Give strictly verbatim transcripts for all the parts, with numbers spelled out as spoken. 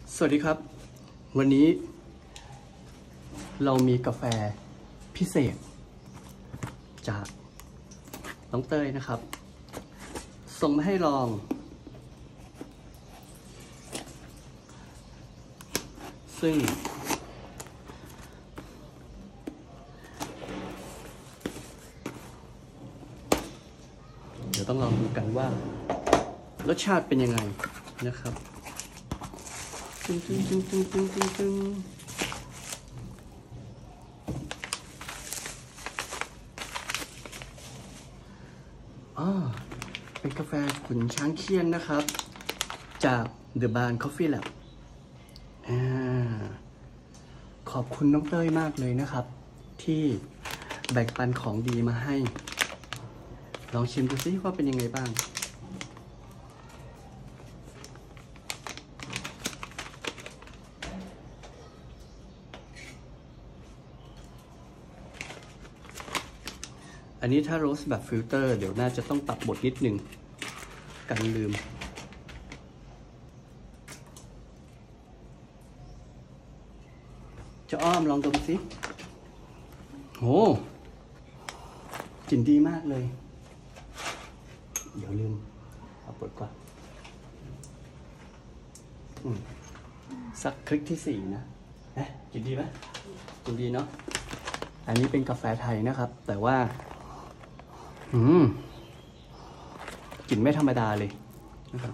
สวัสดีครับวันนี้เรามีกาแฟพิเศษจากน้องเต้ยนะครับส่งมาให้ลองซึ่งเดี๋ยวต้องลองดูกันว่ารสชาติเป็นยังไงนะครับตึ้งตึ้งตึ้งตึ้งตึ้งตึ้งตึ้งอ๋อเป็นกาแฟขุนช้างเคียนนะครับจาก The Barn Coffee Lab อ่าขอบคุณน้องเต้ยมากเลยนะครับที่แบ่งปันของดีมาให้ลองชิมดูซิว่าเป็นยังไงบ้างอันนี้ถ้าโรสแบบฟิลเตอร์เดี๋ยวน่าจะต้องปรับบทนิดนึงกันลืมจะอ้อมลองดมสิโหกลิ่นดีมากเลยเดี๋ยวลืมเอาเปิดก่อนสักคลิกที่สี่นะเอ๊ะกลิ่นดีไหมกลิ่นดีเนาะอันนี้เป็นกาแฟไทยนะครับแต่ว่าอืมกลิ่นไม่ธรรมดาเลยนะครับ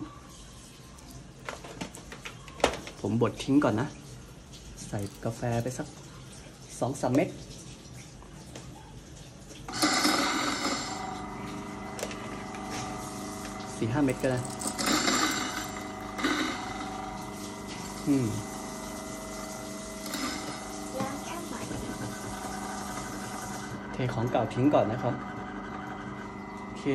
ผมบดทิ้งก่อนนะใส่กาแฟไปสักสองสามเม็ดสี่ห้าเม็ดก็ได้อืมเทของเก่าทิ้งก่อนนะครับโอเค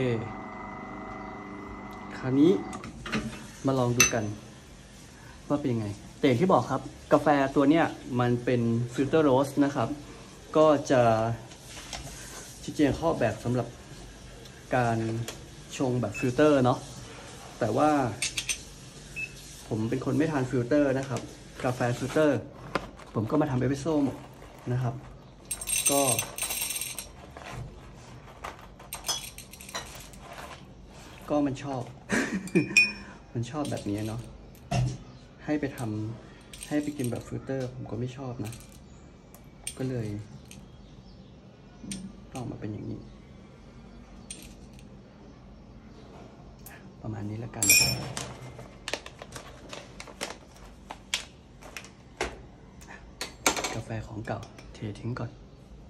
คราวนี้มาลองดูกันว่าเป็นยังไงแต่อย่างที่บอกครับกาแฟตัวเนี้ยมันเป็นฟิลเตอร์โรสนะครับก็จะที่จริงข้อแบบสำหรับการชงแบบฟิลเตอร์เนาะแต่ว่าผมเป็นคนไม่ทานฟิลเตอร์นะครับกาแฟฟิลเตอร์ผมก็มาทำเอสเปรสโซ่หมดนะครับก็ก็มันชอบ มันชอบแบบนี้เนาะให้ไปทำให้ไปกินแบบฟิลเตอร์ผมก็ไม่ชอบนะก็เลยต้องมาเป็นอย่างนี้ประมาณนี้แล้วกันกาแฟของเก่าเททิ้งก่อน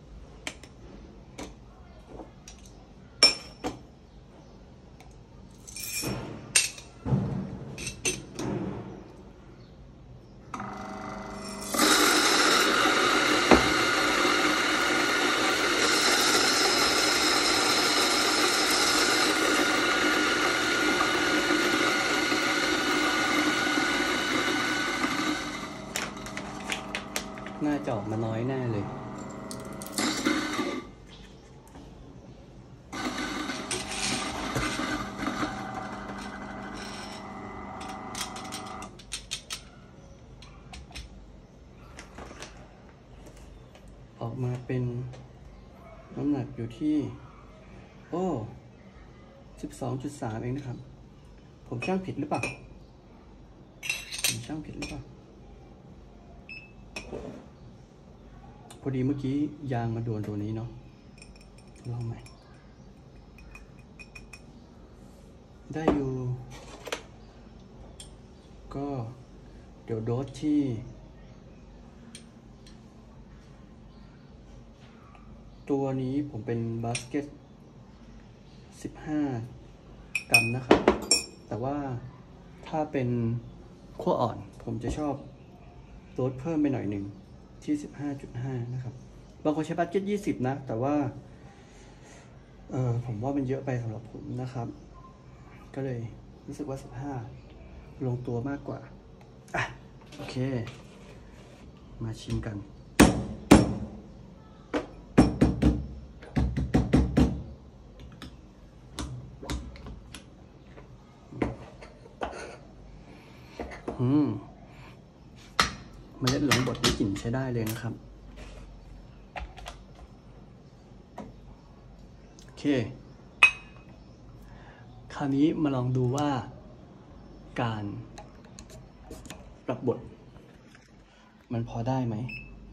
น่าจะออกมาน้อยแน่เลยออกมาเป็นน้ำหนักอยู่ที่โอ้สิบสองจุดสามเองนะครับผมช่างผิดหรือเปล่าผมช่างผิดหรือเปล่าพอดีเมื่อกี้ยางมาโดนตัวนี้เนาะลองใหม่ได้อยู่ก็เดี๋ยวโดสที่ตัวนี้ผมเป็นบาสเกตสิบห้ากรัมนะครับแต่ว่าถ้าเป็นขั้วอ่อนผมจะชอบโดสเพิ่มไปหน่อยหนึ่งที่ สิบห้าจุดห้า นะครับบางคนใช้บัตเก็ตยี่สิบนะแต่ว่าเออผมว่ามันเยอะไปสำหรับผมนะครับก็เลยรู้สึกว่าสิบห้าลงตัวมากกว่าอ่ะโอเคมาชิมกันอืมเมล็ดเหลืองบดได้กลิ่นใช้ได้เลยนะครับโอเคคราวนี้มาลองดูว่าการปรับบดมันพอได้ไหม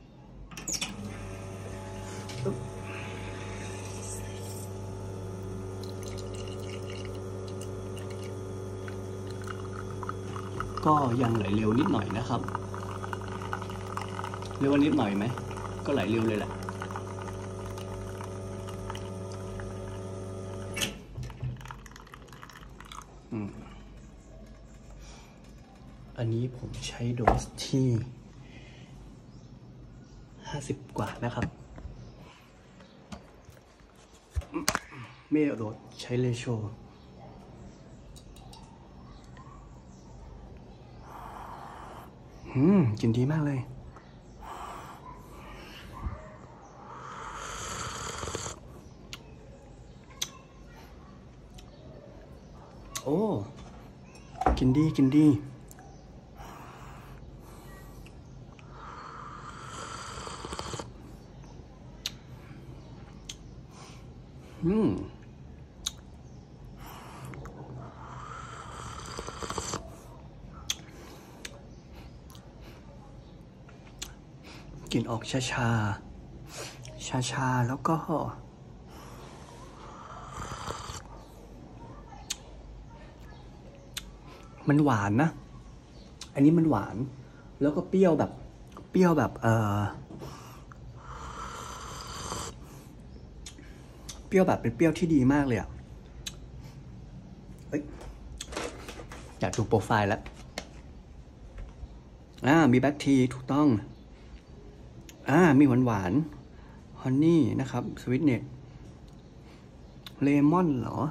ก็ยังไหลเร็วนิดหน่อยนะครับเรียกว่านิดหน่อยไหมก็ไหลเร็วเลยแหละอันนี้ผมใช้โดสที่ห้าสิบกว่านะครับไม่โดสใช้เรโชอืมกลิ่นดีมากเลยโอ้กินดีกินดีอืมกลิ่นออกชาชาชาชาแล้วก็มันหวานนะอันนี้มันหวานแล้วก็เปรี้ยวแบบเปรี้ยวแบบเออเปรี้ยวแบบเป็นเปรี้ยวที่ดีมากเลยอ่ะเอ้ยอยากดูโปรไฟล์แล้วอ่ามีแบล็คทีถูกต้องอ่ามีหวานหวานฮอนนี่นะครับสวิตเนตเลมอนเหรอ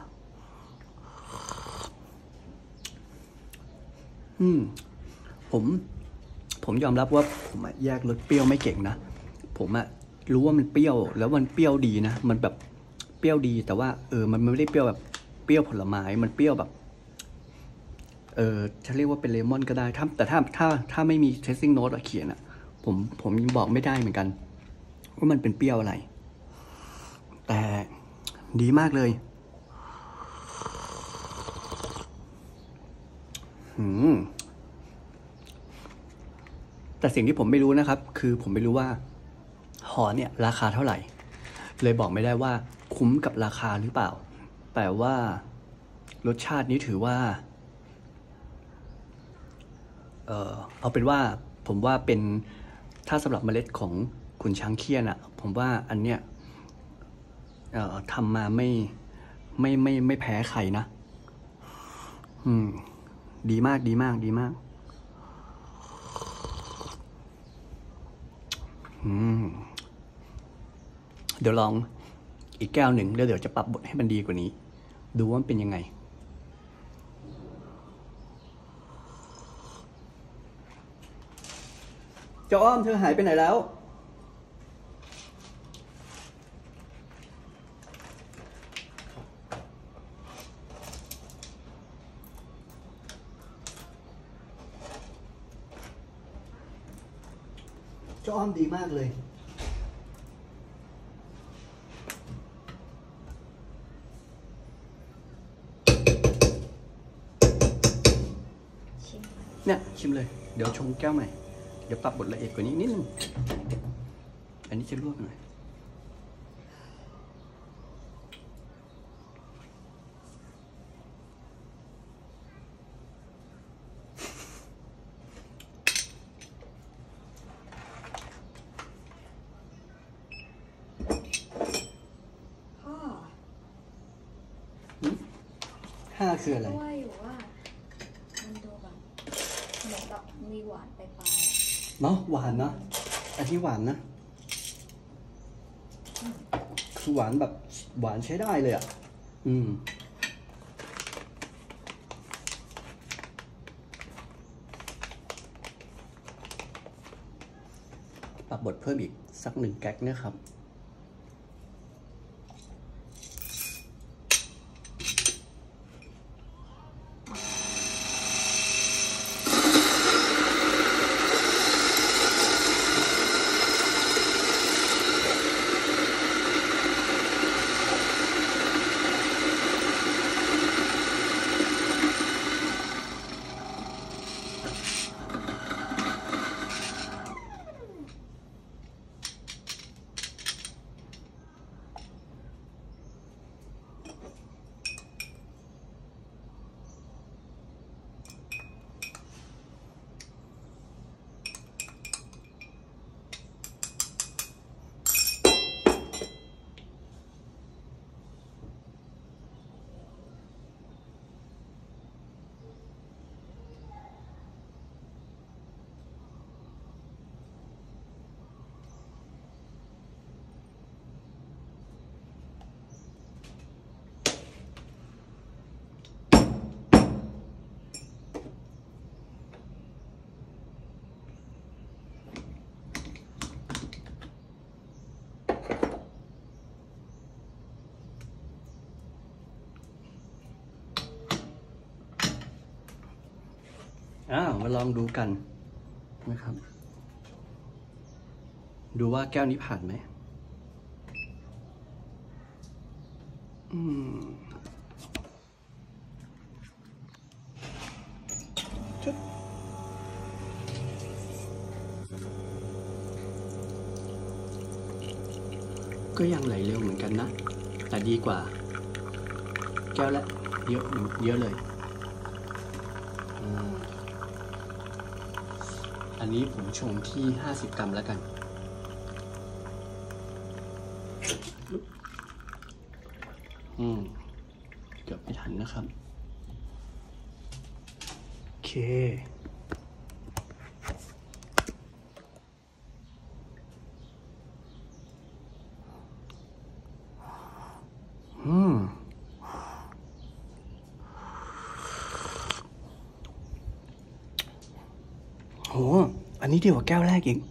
อืมผมผมยอมรับว่าผมแยกรสเปรี้ยวไม่เก่งนะผมอะรู้ว่ามันเปรี้ยวแล้วมันเปรี้ยวดีนะมันแบบเปรี้ยวดีแต่ว่าเออมันไม่ได้เปรี้ยวแบบเปรี้ยวผลไม้มันเปรี้ยวแบบเออจะเรียกว่าเป็นเลมอนก็ได้ถ้าแต่ถ้าถ้าถ้าไม่มี tasting note เขียนอะผมผมยังบอกไม่ได้เหมือนกันว่ามันเป็นเปรี้ยวอะไรแต่ดีมากเลยหืมแต่สิ่งที่ผมไม่รู้นะครับคือผมไม่รู้ว่าห่อเนี่ยราคาเท่าไหร่เลยบอกไม่ได้ว่าคุ้มกับราคาหรือเปล่าแต่ว่ารสชาตินี้ถือว่าเออเอาเป็นว่าผมว่าเป็นถ้าสำหรับเมล็ดของขุนช้างเคียนอะผมว่าอันเนี้ยเอ่อทำมาไม่ไม่ไม่ไม่แพ้ใครนะอืมดีมากดีมากดีมากอืมเดี๋ยวลองอีกแก้วหนึ่งแล้วเดี๋ยวจะปรับบทให้มันดีกว่านี้ดูว่ามันเป็นยังไงเจ้าอ้อมเธอหายไปไหนแล้วเจ้าอ้อมดีมากเลยเนี่ยชิมเลยเดี๋ยวชงแก้วใหม่เดี๋ยวปรับบทละเอียดกว่านี้นิดนึงอันนี้จะลวกหน่อยห้าคืออะไรว่าอยู่ว่ามันดูแบบเหมือนแบบมีหวานไปปลายเนาะหวานนะอันที่หวานนะคือหวานแบบหวานใช้ได้เลยอ่ะอืมปรับบทเพิ่มอีกสักหนึ่งแก๊กนะครับอ้าวมาลองดูกันนะครับดูว่าแก้วนี้ผ่านไหมอืมชุดก็ยังไหลเร็วเหมือนกันนะแต่ดีกว่าแก้วละเยอะเยอะเลยอันนี้ผมชงที่ห้าสิบกรัมแล้วกันอืมเกือบไม่ทันนะครับโอเคอืมโหอันนี้ดีกว่าแก้วแรกอีก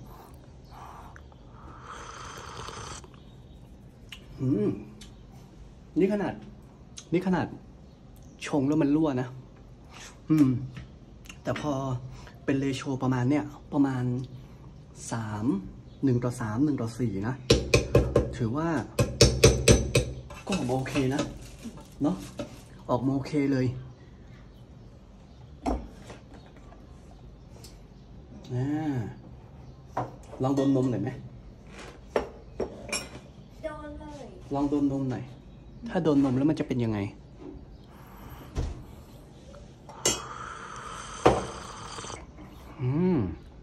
อืมนี่ขนาดนี่ขนาดชงแล้วมันรั่วนะอืมแต่พอเป็นเรโชประมาณเนี้ยประมาณสามหนึ่งต่อสามหนึ่งต่อสี่นะถือว่าก็ออกมาโอเคนะเนาะออกมาโอเคเลยอ่าลองดมนมหน่อยไหมโดนเลยลองดมนมหน่อยถ้าโดนนมแล้วมันจะเป็นยังไงอืม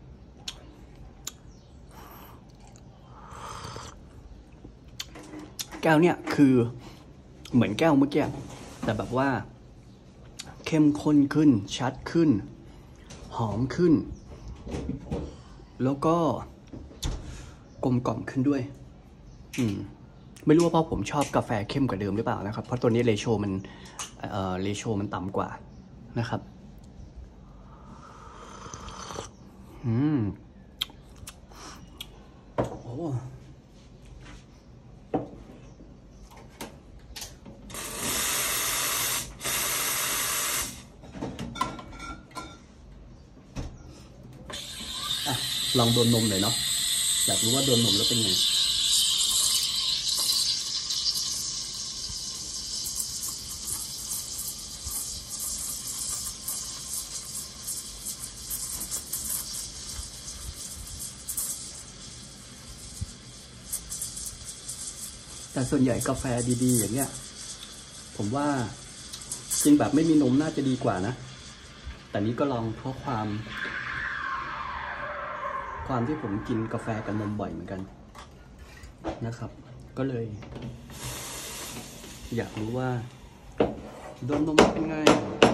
แก้วเนี่ยคือเหมือนแก้วเมื่อกี้แต่แบบว่าเข้มข้นขึ้นชัดขึ้นหอมขึ้นแล้วก็กลมกล่อมขึ้นด้วยอืมไม่รู้ว่าเพราะผมชอบกาแฟเข้มกว่าเดิมหรือเปล่านะครับเพราะตัวนี้เรโชมันเอ่อเรโชมันต่ำกว่านะครับอืมโอ้อะลองโดนนมหน่อยเนาะอยากรู้ว่าโดนนมแล้วเป็นไงแต่ส่วนใหญ่กาแฟดีๆอย่างเงี้ยผมว่ากินแบบไม่มีนมน่าจะดีกว่านะแต่นี้ก็ลองเพราะความความที่ผมกินกาแฟกับนมบ่อยเหมือนกันนะครับก็เลยอยากรู้ว่าโดนนมเป็นไง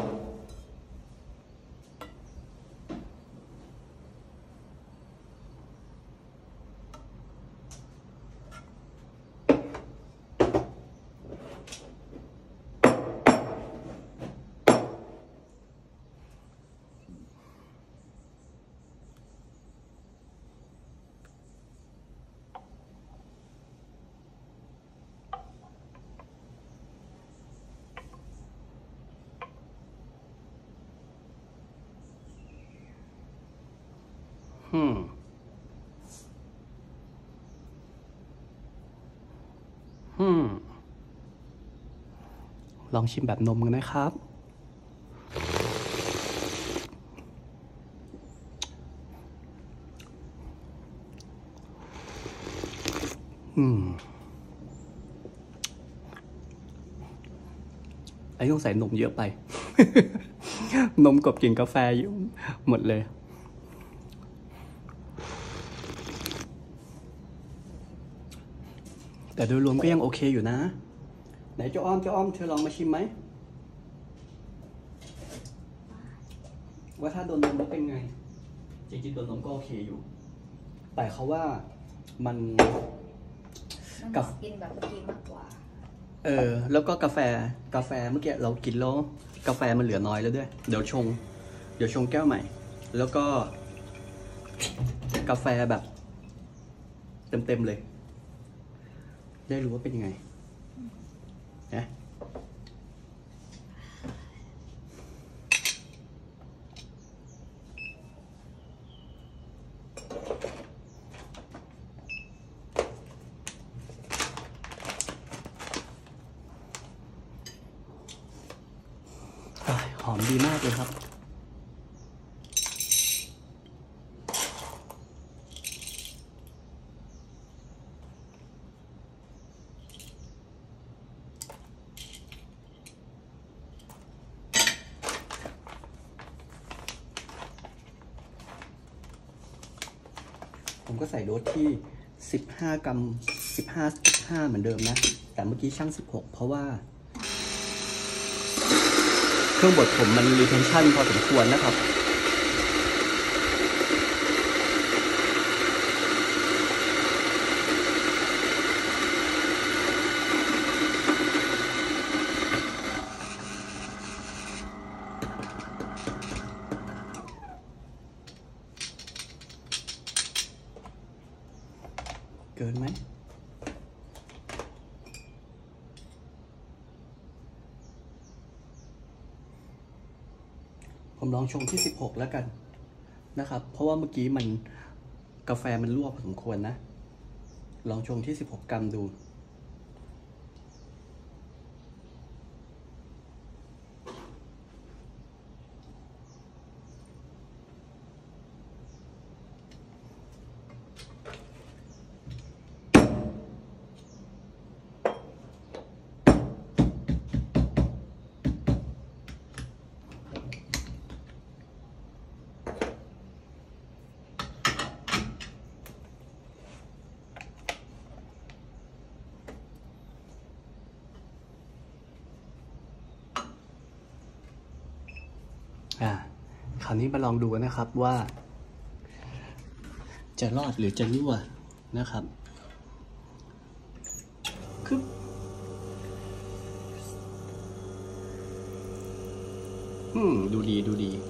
อืมอืมลองชิมแบบนมกันนะครับอืมไอ้ต้องใส่นมเยอะไป นมกบกลิ่นกาแฟอยู่หมดเลยแต่โดยรวมก็ยังโอเคอยู่นะไหนเจ้าอ้อมเจ้าอ้อมเธอลองมาชิมไหมว่าถ้าโดนนมแล้วเป็นไงจริงๆโดนนมก็โอเคอยู่แต่เขาว่ามันกับกินแบบกินมากกว่าเออแล้วก็กาแฟกาแฟเมื่อกี้เรากินแล้วกาแฟมันเหลือน้อยแล้วด้วยเดี๋ยวชงเดี๋ยวชงแก้วใหม่แล้วก็กาแฟแบบเต็มๆเลยได้รู้ว่าเป็นยังไงนะดีมากเลยครับผมก็ใส่โดสที่สิบห้ากรัมสิบห้า สิบห้าเหมือนเดิมนะแต่เมื่อกี้ช่างสิบหกเพราะว่าเครื่องบดผมมัน retention พอสมควรนะครับเกินไหมผมลองชงที่สิบหกแล้วกันนะครับเพราะว่าเมื่อกี้มันกาแฟมันลวกพอสมควรนะลองชงที่สิบหกกรัมดูอ่าคราวนี้มาลองดูนะครับว่าจะรอดหรือจะรั่วนะครับคืออืมดูดีดูดี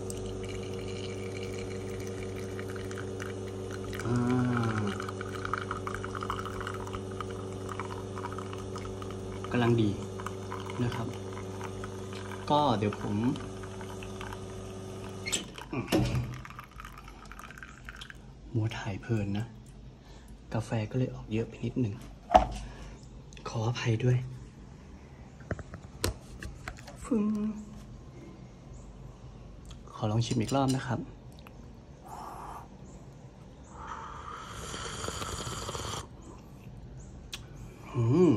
อ่ากำลังดีนะครับก็เดี๋ยวผมมัวถ่ายเพลินนะกาแฟก็เลยออกเยอะไปนิดหนึ่งขออภัยด้วยฟึ่งขอลองชิมอีกรอบนะครับอืม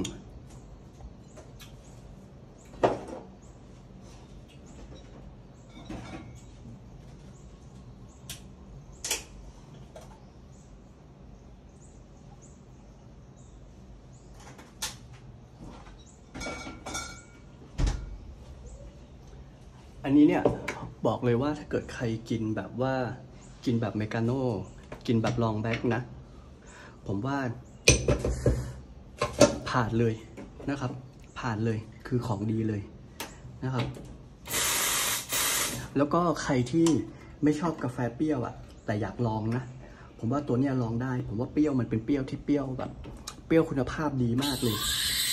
อันนี้เนี่ยบอกเลยว่าถ้าเกิดใครกินแบบว่ากินแบบเมกาโน่กินแบบลองแบ็กนะผมว่าผ่านเลยนะครับผ่านเลยคือของดีเลยนะครับแล้วก็ใครที่ไม่ชอบกาแฟเปรี้ยวอ่ะแต่อยากลองนะผมว่าตัวเนี้ยลองได้ผมว่าเปรี้ยวมันเป็นเปรี้ยวที่เปรี้ยวแบบเปรี้ยวคุณภาพดีมากเลย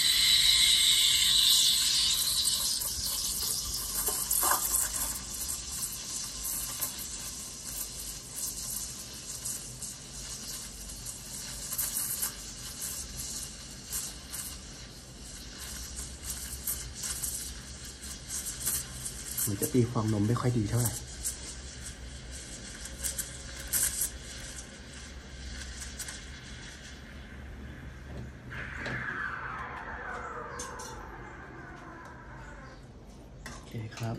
มันจะตีฟองนมไม่ค่อยดีเท่าไหร่โอเคครับ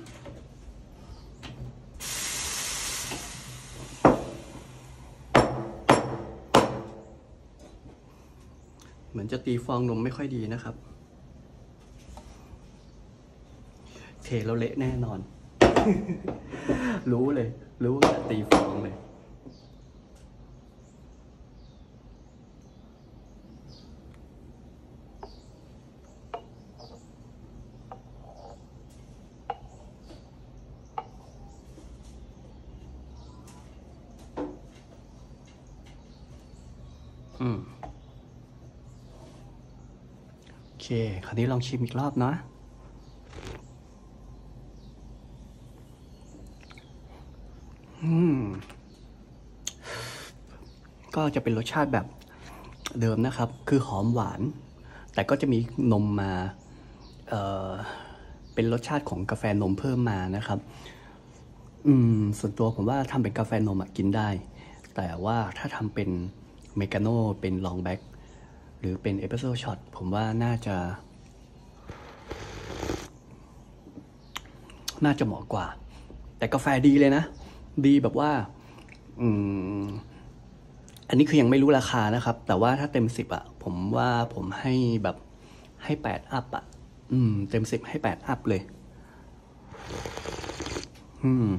เหมือนจะตีฟองนมไม่ค่อยดีนะครับเทแล้วเละแน่นอน รู้เลยรู้ว่าจะตีฟองเลยอืมโอเคคราวนี้ลองชิมอีกรอบนะอืมก็จะเป็นรสชาติแบบเดิมนะครับคือหอมหวานแต่ก็จะมีนมมาเอ่อเป็นรสชาติของกาแฟนมเพิ่มมานะครับอืมส่วนตัวผมว่าทำเป็นกาแฟนมอะกินได้ แต่ว่าถ้าทำเป็นเมกาโน่เป็นลองแบ็กหรือเป็นเอสเปรสโซ่ช็อตผมว่าน่าจะ น่าจะเหมาะกว่า แต่กาแฟดีเลยนะ ดีแบบว่า อืม อันนี้คือยังไม่รู้ราคานะครับ แต่ว่าถ้าเต็มสิบอ่ะ ผมว่าผมให้แบบให้แปดอัพอ่ะ อืม เต็มสิบให้แปดอัพเลย อืม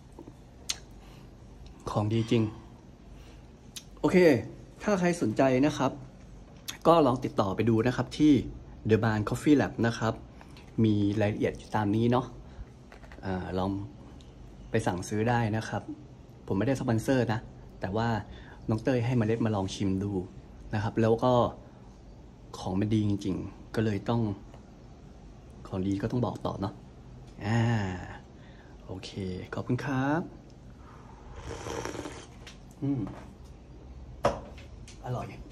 ของดีจริง โอเค ถ้าใครสนใจนะครับ ก็ลองติดต่อไปดูนะครับที่ The Barn Coffee Lab นะครับ มีรายละเอียดตามนี้เนาะอ่าลองไปสั่งซื้อได้นะครับ ผมไม่ได้สปอนเซอร์นะ แต่ว่าน้องเต้ยให้เมล็ดมาลองชิมดูนะครับ แล้วก็ของมันดีจริงๆ ก็เลยต้องของดีก็ต้องบอกต่อเนาะอ่าโอเค ขอบคุณครับอืมอร่อย